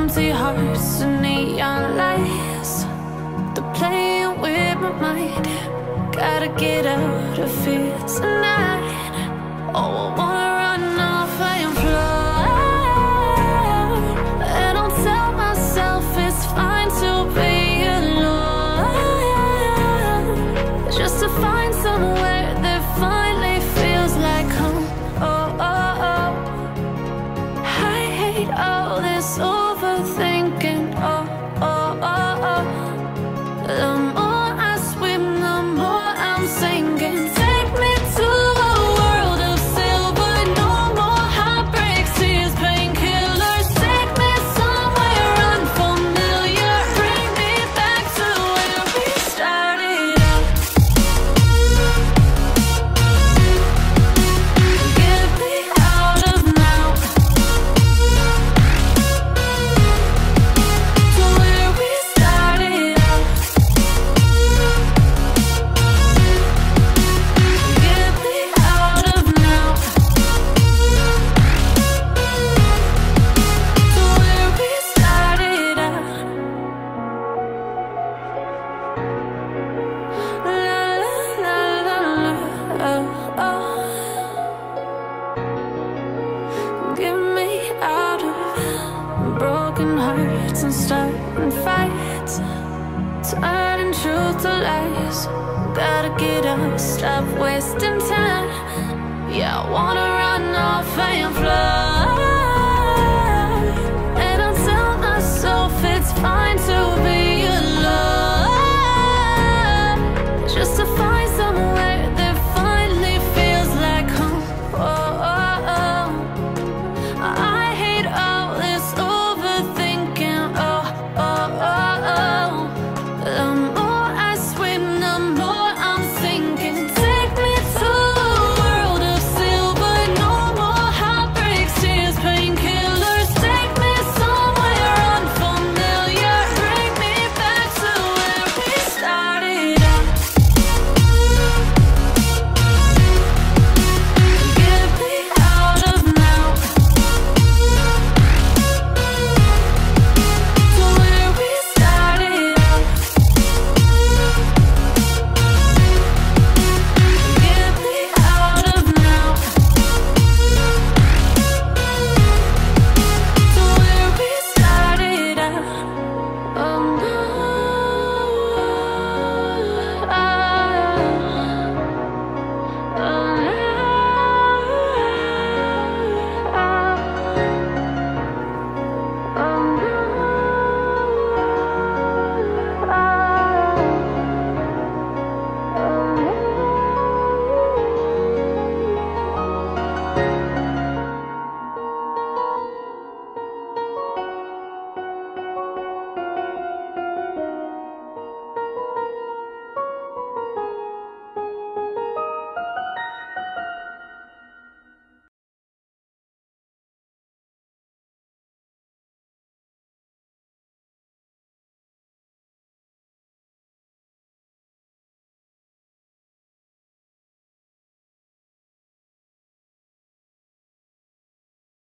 empty hearts and neon lights. They're playing with my mind. Gotta get out of here tonight. Oh, I wanna run off and fly. And I'll tell myself it's fine to be alone, just to find somewhere that finally feels like home. Oh, oh, oh. I hate all this overthinking. Oh, oh, oh, oh. The more I swim, the more I'm sinking. Take me to a world of silver. No more heartbreaks, tears, painkillers. Take me somewhere unfamiliar. Bring me back to where we started out. Get me out of now, to where we started out. Get me out of now, to where we started out. La la la la la, oh, oh. Get me out of broken hearts and starting fights, turning truth to lies. Gotta get up, stop wasting time. Yeah, I wanna run off and fly.